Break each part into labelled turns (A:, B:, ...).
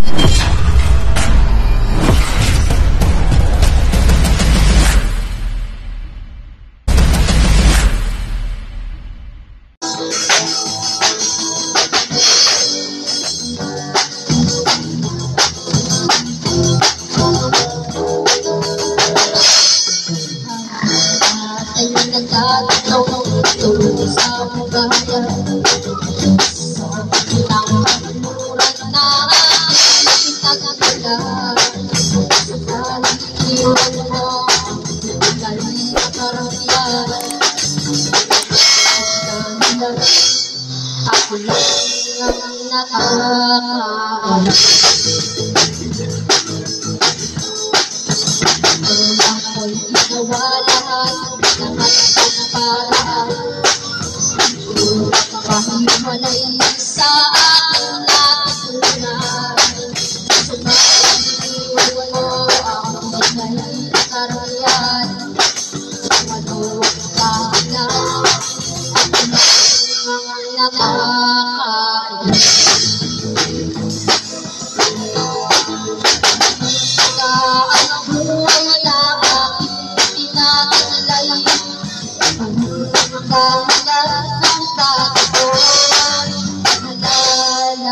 A: Ako lang ang nakakaalam. Kung ako'y ginawa lahat ng paraan, makahiwalay sa aking natutunan. Sumasabihin mo ang may karamihan, maluwag ka na. Nakakailan sa ang buhay na aking tinatalay, pagkakalan ng kataon, nalala.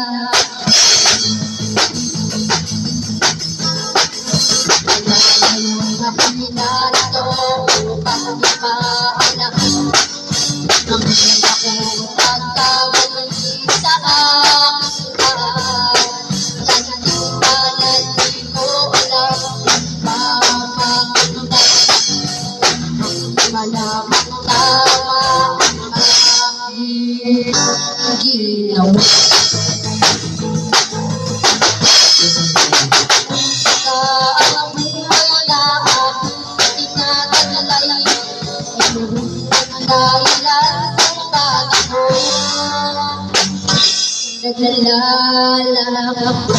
A: Ngayon ako'y narito upang ipaalam ang akong pagkawali sa aking lahat. Nagtitanan di ko alam mapagpunta, malamang tama ang aking ginawa. Sa ang buhay na aking tinatalay, ang dahilan naglalala ako.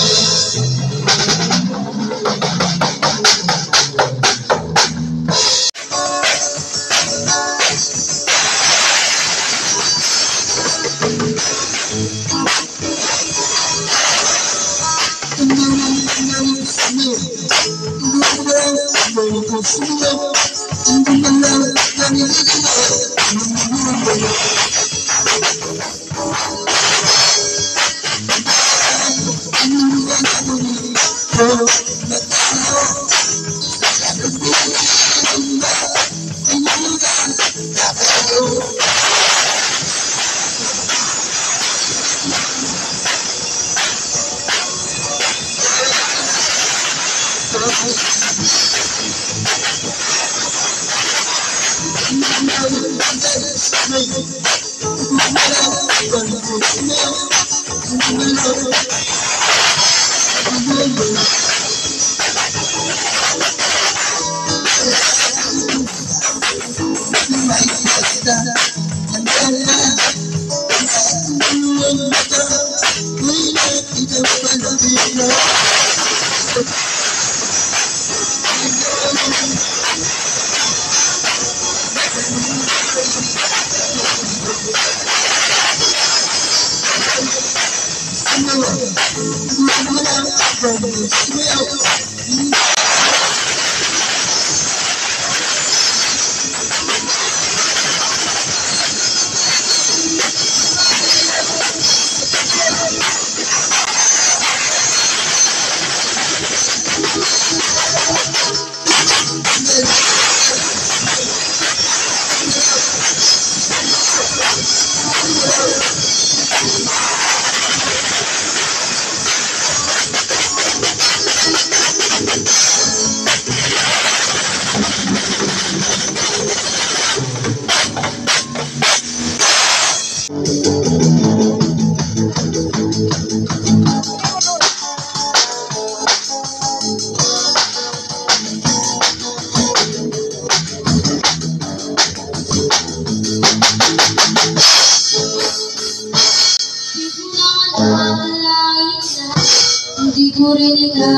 A: Hindi ko rin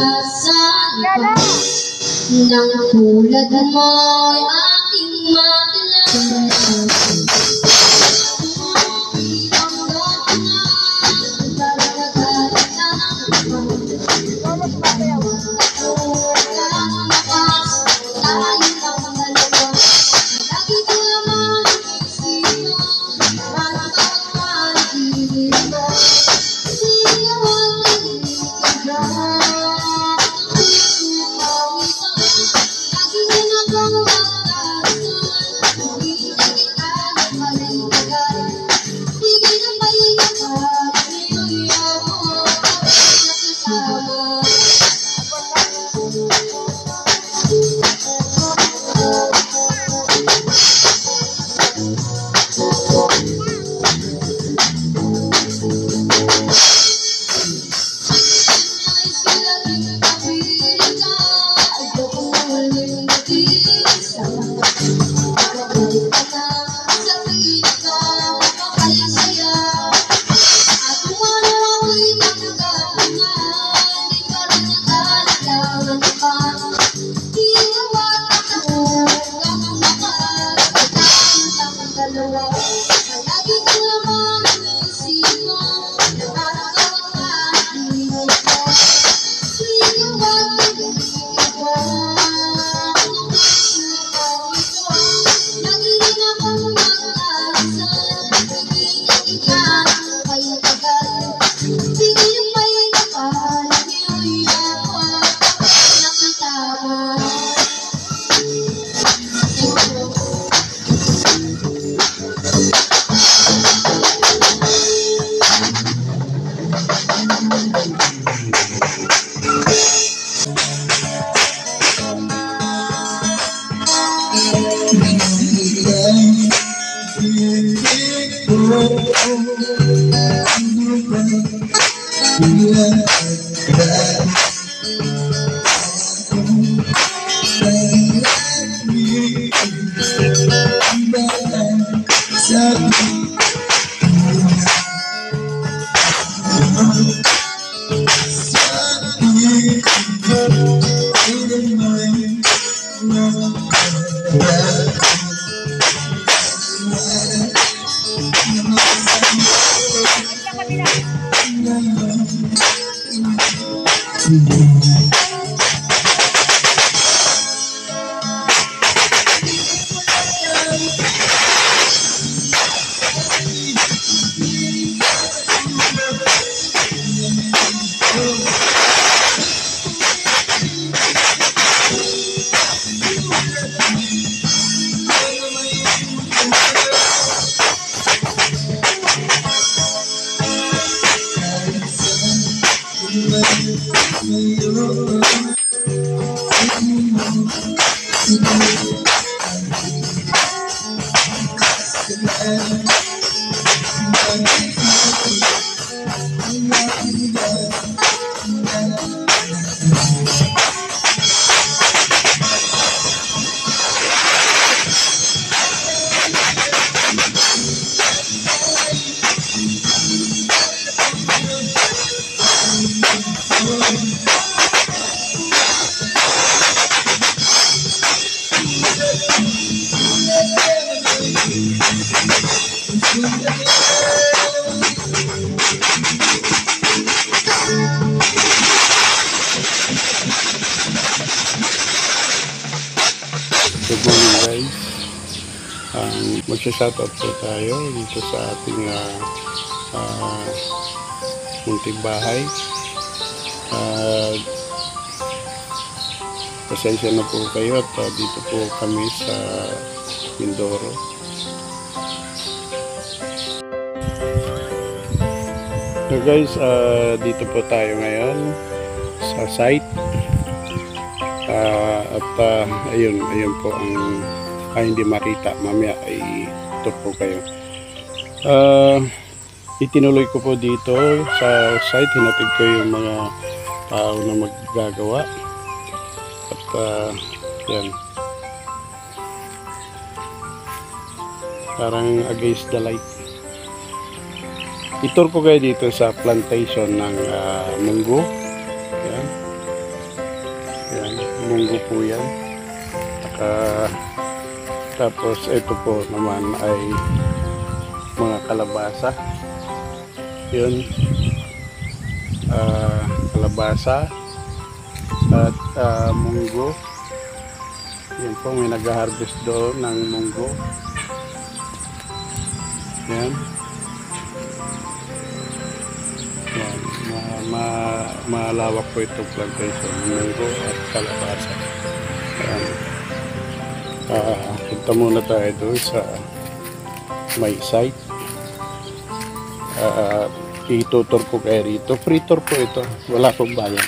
A: inasal nang tulad mo'y aking makilala.
B: Good morning guys. Magsa-shoutout po tayo dito sa ating munting bahay. Pasensya na po kayo at dito po kami sa Mindoro. So guys, dito po tayo ngayon sa site. Ayun po ang hindi makita mamaya ay ito po kayo. Itinuloy ko po dito sa site, hinatid ko yung mga tao na maggagawa at yan, parang against the light. Itur ko kayo dito sa plantation ng munggo. Yan. Yan, munggo po yan. Tapos ito po naman ay mga kalabasa. Yun. kalabasa at munggo. Yan po, may nag-harvest doon ng munggo. Yan. Yan. Malawak po itong plantation ng munggo at kalabasa. Yan. Punta muna tayo doon sa may site. Itutur ko kayo rito. Free tour po ito. Wala pong bayad.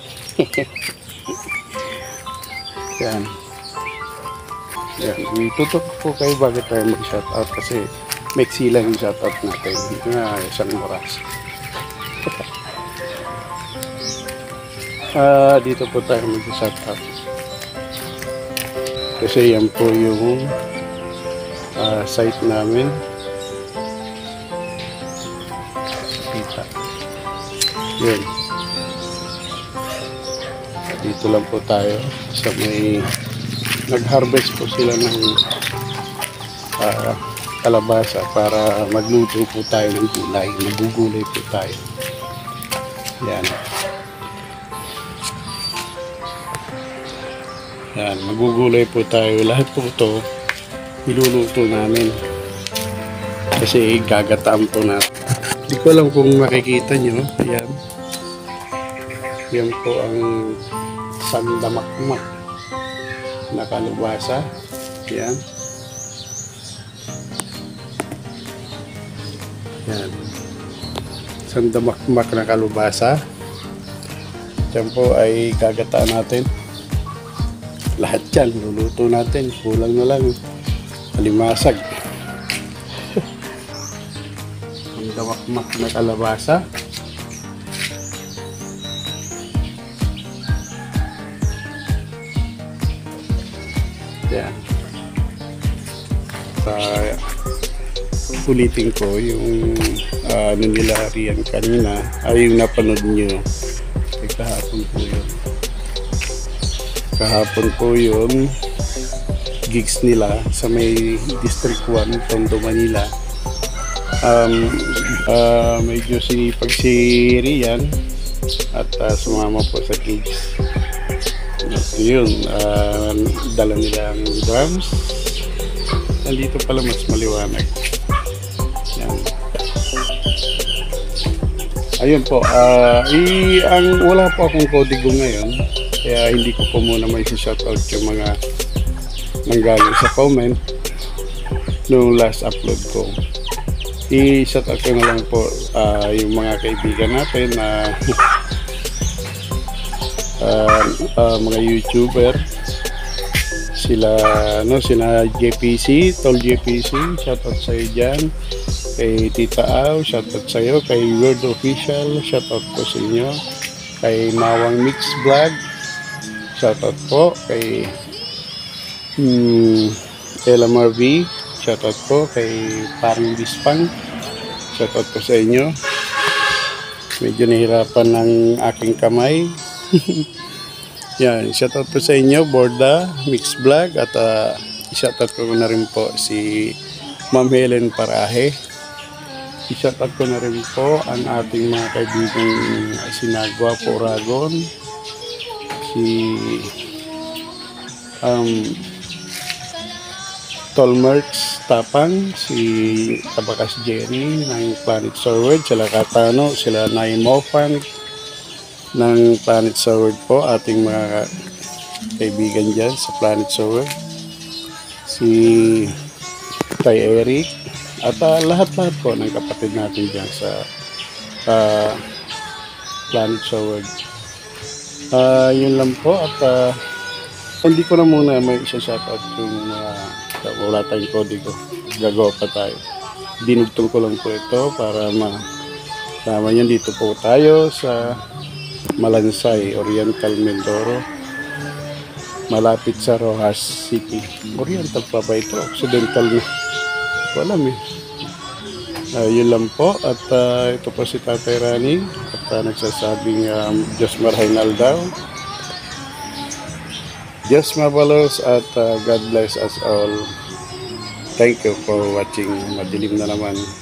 B: Yan. Yan. Itutur ko kayo bago tayo mag-shoutout kasi maiksi lang yung shoutout natin. Dito na isang oras. Dito po tayo mag-shoutout. Kasi yan po yung site namin. Kita. Yun. Dito lang po tayo sa may nag-harvest po sila ng kalabasa para magluto po tayo ng gulay. Magugulay po tayo. Yan. Yan. Magugulay po tayo. Lahat po ito iluluto namin. Kasi gagataan po natin. Hindi ko alam kung makikita nyo. Yan. Yan po ang sandamakmak na kalabasa. Yan. Yan. Sandamakmak na kalabasa. Yan po ay gagataan natin. Lahat yan. Luluto natin. Kulang na lang. Alimasag. Sandamakmak na kalabasa. Yan. Ulitin ko yung ano nila riyan kanina ay yung napanood nyo ay kahapon po yun. Kahapon po yun gigs nila sa may District 1 Tondo, Manila. Medyo sinipag si Rian at sumama po sa gigs. Yun, dala nila ang drums. Nandito pala mas maliwanag. Yan. Ayun po, wala po akong kodigo ngayon, kaya hindi ko po muna may shoutout yung mga nanggaling sa comment nung last upload ko. I-shoutout ko na lang po yung mga kaibigan natin na mga YouTuber, sila JPC, Tol JPC, shoutout sa iyo dyan, kay Tita Au, shoutout sa iyo, kay Word Official, shoutout po sa inyo, kay Mawang Mix Vlog, shoutout po, kay Ella Marvi, shoutout po, kay Parang Bispang, shoutout po sa inyo. Medyo nahirapan ng aking kamay. Yan, shoutout po sa inyo, Borda Mix Vlog, at shoutout ko na rin po si Ma'am Helen Parahe. I-shoutout ko na rin po ang ating mga kaibigang Sinagwa po Ragon, si Tolmerts Tapang, si Tabakas Jerry ng Planet Forward, sila Katano, sila Nay Mofan ng Planet Forward po, ating mga kaibigan dyan sa Planet Forward, si Tay Eric, at lahat-lahat po ng kapatid natin dyan sa Planet Forward. Yun lang po, at hindi ko na muna may isa-shoutout yung wala tayong kodigo, gagawa pa tayo. Dinugtong ko lang po ito para tama yan. Dito po tayo sa Malansay, Oriental Mindoro, malapit sa Rojas City. Oriental pa ba ito? Occidental na. Wala yun lang po. At ito po si Tatay Rani at nagsasabing Diyos Marhainal daw, Diyos Mabalos, at God bless us all. Thank you for watching. Madilim na naman.